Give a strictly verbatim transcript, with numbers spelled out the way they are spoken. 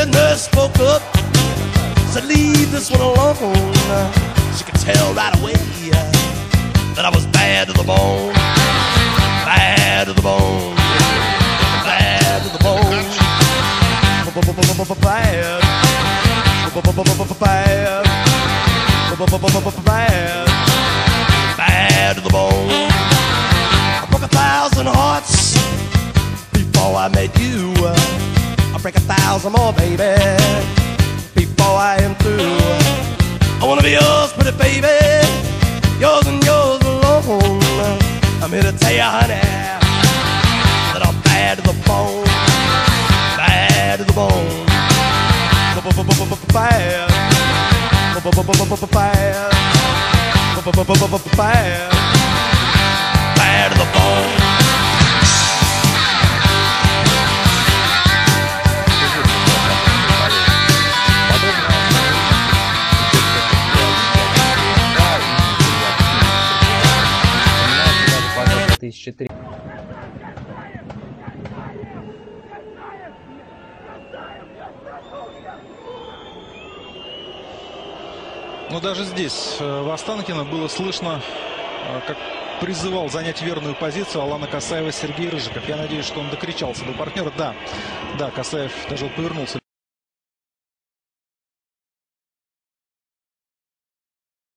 The nurse spoke up, said leave this one alone. She could tell right away that I was bad to the bone, bad to the bone, bad to the bone, bad, bad, bad, bad to the bone. I broke a thousand hearts before I met you. I'll break a thousand more, baby, before I am through. I wanna be yours, pretty baby, yours and yours alone. I'm here to tell you, honey, that I'm bad to the bone, bad to the bone, bad, bad, bad, bad to the bone. тысяча три. Но даже здесь, в Останкино, было слышно, как призывал занять верную позицию Алана Касаева Сергей Рыжиков. Я надеюсь, что он докричался до партнера. Да, да, Касаев даже повернулся.